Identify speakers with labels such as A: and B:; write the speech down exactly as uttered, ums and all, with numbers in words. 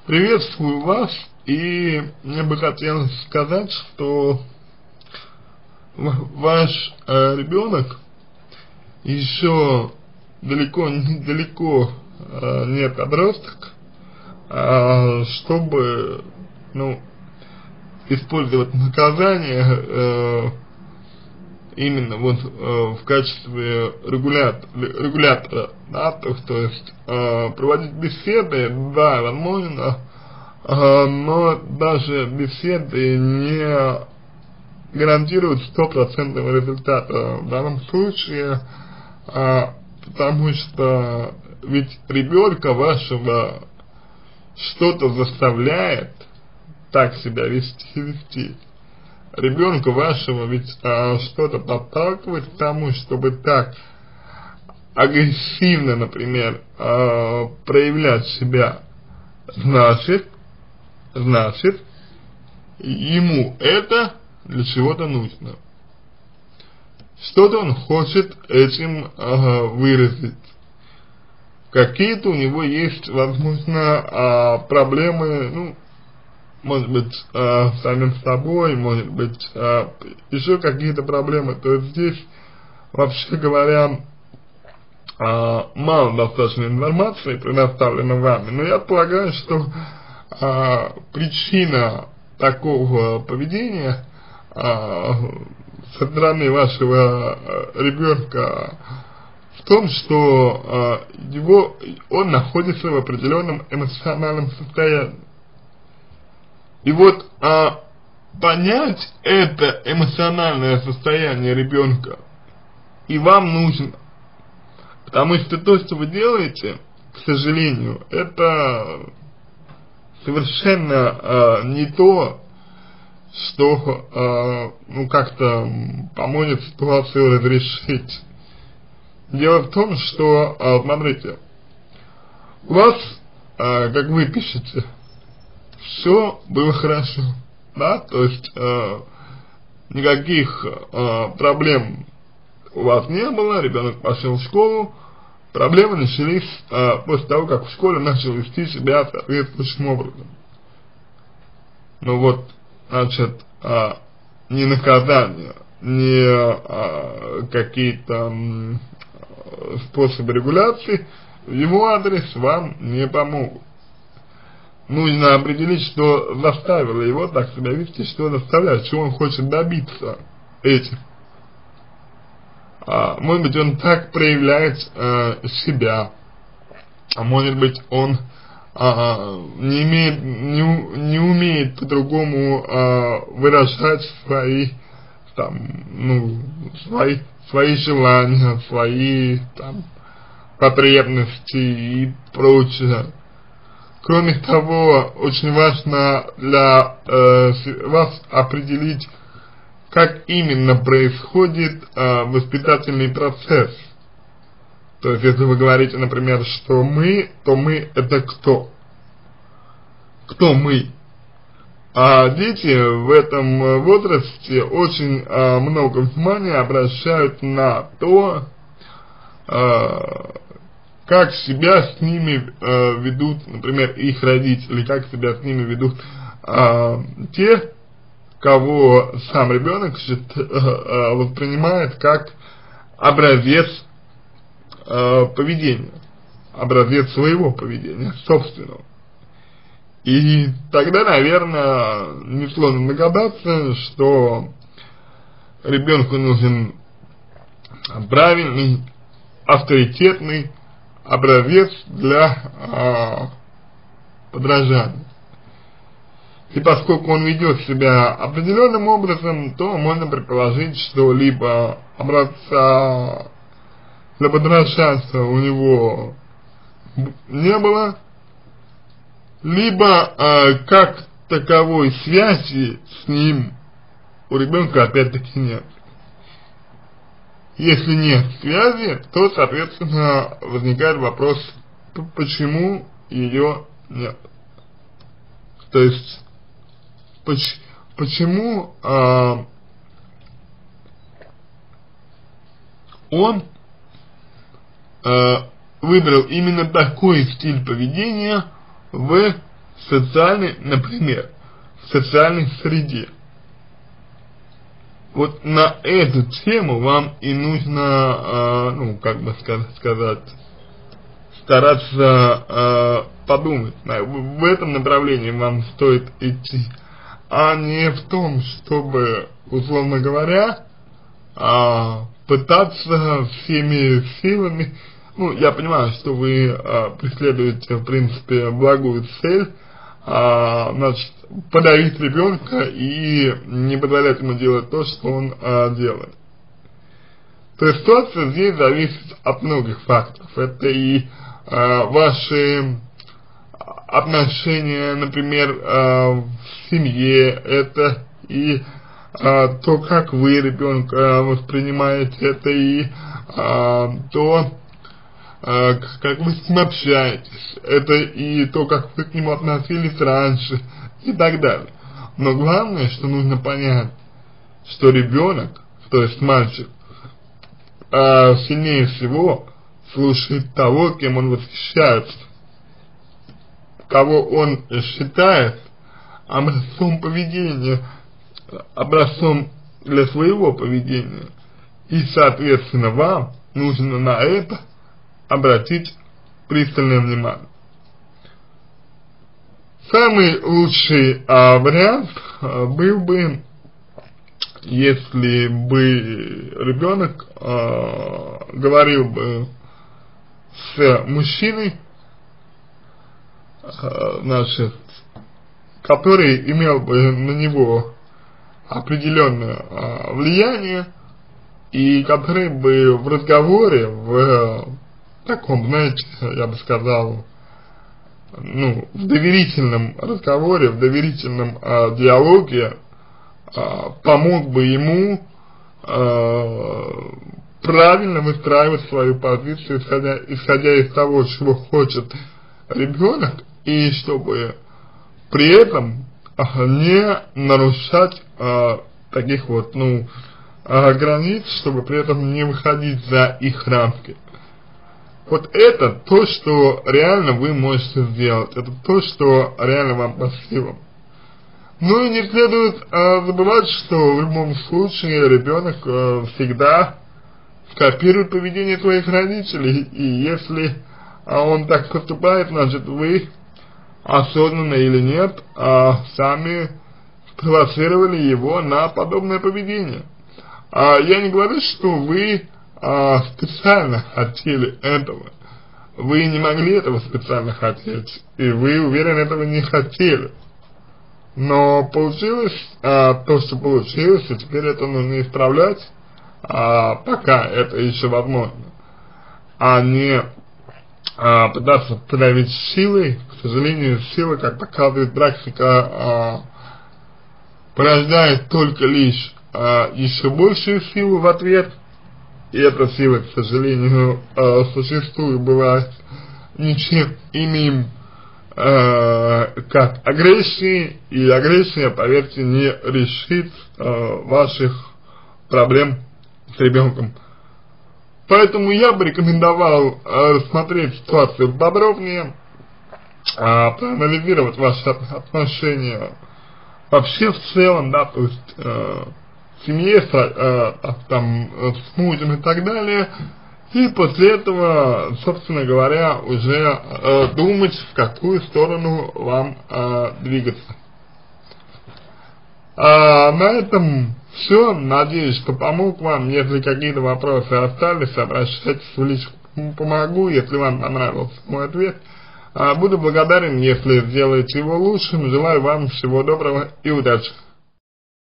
A: Приветствую вас, и мне бы хотелось сказать, что ваш э, ребенок еще далеко, далеко э, не подросток, э, чтобы, ну, использовать наказание э, именно вот э, в качестве регулятора, регулятора, да, то, то есть э, проводить беседы, да, возможно, э, но даже беседы не гарантируют стопроцентного результата в данном случае, э, потому что ведь ребенка вашего что-то заставляет так себя вести, вести. Ребенка вашего ведь а, что-то подталкивает к тому, чтобы так агрессивно, например, а, проявлять себя. Значит, значит, ему это для чего-то нужно. Что-то он хочет этим а, выразить. Какие-то у него есть, возможно, а, проблемы, ну, может быть, э, с самим собой, может быть, э, еще какие-то проблемы. То есть здесь, вообще говоря, э, мало достаточно информации предоставлено вами. Но я полагаю, что э, причина такого поведения э, со стороны вашего ребенка в том, что э, его, он находится в определенном эмоциональном состоянии. И вот а, понять это эмоциональное состояние ребенка и вам нужно, потому что то, что вы делаете, к сожалению, это совершенно а, не то, что а, ну как-то поможет ситуацию разрешить. Дело в том, что, а, смотрите, у вас, а, как вы пишете, все было хорошо, да, то есть э, никаких э, проблем у вас не было, ребенок пошел в школу, проблемы начались э, после того, как в школе начал вести себя соответствующим образом. Ну вот, значит, э, не наказание, не э, какие-то э, способы регуляции в его адрес вам не помогут. Нужно определить, что заставило его так себя вести, что заставляет, чего он хочет добиться этим. А, может быть, он так проявляет а, себя, а может быть, он а, не имеет, не, не умеет по-другому а, выражать свои, там, ну, свои, свои желания, свои там потребности и прочее. Кроме того, очень важно для э, вас определить, как именно происходит э, воспитательный процесс. То есть, если вы говорите, например, что мы, то мы это кто? Кто мы? А дети в этом возрасте очень э, много внимания обращают на то, э, как себя с ними э, ведут, например, их родители, как себя с ними ведут э, те, кого сам ребенок э, э, воспринимает как образец э, поведения, образец своего поведения, собственного. И тогда, наверное, несложно догадаться, что ребенку нужен правильный, авторитетный образец для а, подражания. И поскольку он ведет себя определенным образом, то можно предположить, что либо образца для подражания у него не было, либо а, как таковой связи с ним у ребенка опять-таки нет. Если нет связи, то, соответственно, возникает вопрос, почему ее нет. То есть, поч почему э, он э, выбрал именно такой стиль поведения в в социальной, например, в социальной среде. Вот на эту тему вам и нужно, э, ну, как бы сказать, стараться э, подумать. В этом направлении вам стоит идти, а не в том, чтобы, условно говоря, э, пытаться всеми силами, ну, я понимаю, что вы э, преследуете, в принципе, благую цель, э, значит, подавить ребенка и не позволять ему делать то, что он э, делает. То есть ситуация здесь зависит от многих факторов. Это и э, ваши отношения, например, э, в семье, это и э, то, как вы ребенка воспринимаете, это и э, то, э, как вы с ним общаетесь, это и то, как вы к нему относились раньше, и так далее. Но главное, что нужно понять, что ребенок, то есть мальчик, э, сильнее всего слушает того, кем он восхищается, кого он считает образцом поведения, образцом для своего поведения. И, соответственно, вам нужно на это обратить пристальное внимание. Самый лучший а, вариант а, был бы, если бы ребенок а, говорил бы с мужчиной, а, значит, который имел бы на него определенное а, влияние, и который бы в разговоре, в а, таком, знаете, я бы сказал, ну, в доверительном разговоре, в доверительном э, диалоге э, помог бы ему э, правильно выстраивать свою позицию, исходя, исходя из того, чего хочет ребенок, и чтобы при этом э, не нарушать э, таких вот, ну, э, границ, чтобы при этом не выходить за их рамки. Вот это то, что реально вы можете сделать, это то, что реально вам по силам. Ну и не следует э, забывать, что в любом случае ребенок э, всегда скопирует поведение своих родителей, и если э, он так поступает, значит вы, осознанно или нет, э, сами спровоцировали его на подобное поведение. А я не говорю, что вы А, специально хотели этого. Вы не могли этого специально хотеть, и вы, уверен, этого не хотели. Но получилось а, то, что получилось, и теперь это нужно исправлять, а, пока это еще возможно, а не а, пытаться подавить силой. К сожалению, сила, как показывает практика, а, порождает только лишь а, еще большую силу в ответ. И эта сила, к сожалению, э, существует, бывает ничем иным, э, как агрессии, и агрессия, поверьте, не решит э, ваших проблем с ребенком. Поэтому я бы рекомендовал э, рассмотреть ситуацию подробнее, э, проанализировать ваши отношения вообще в целом, да, то есть э, в семье, с, э, там, с мужем и так далее, и после этого, собственно говоря, уже э, думать, в какую сторону вам э, двигаться. А на этом все. Надеюсь, что помог вам. Если какие-то вопросы остались, обращайтесь в личку, помогу, если вам понравился мой ответ. А буду благодарен, если сделаете его лучшим. Желаю вам всего доброго и удачи.